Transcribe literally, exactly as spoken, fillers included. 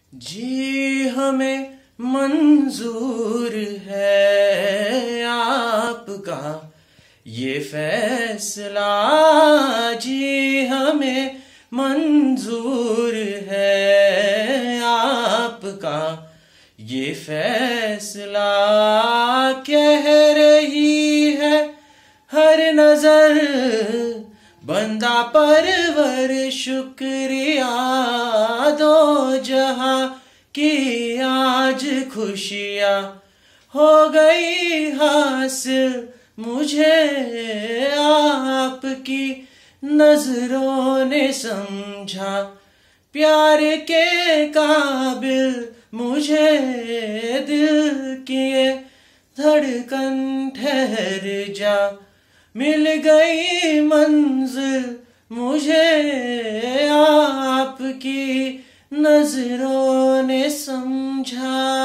जी हमें मंजूर है आपका ये फैसला, जी हमें मंजूर है आपका ये फैसला। कह रही है हर नजर बंदा परवर शुक्रिया, दो जहां की आज खुशियां हो गई हासिल मुझे आपकी नजरों ने समझा, प्यार के काबिल मुझे दिल किए धड़कन ठहर जा, मिल गई मंजिल मुझे आपकी नजरों ने समझा।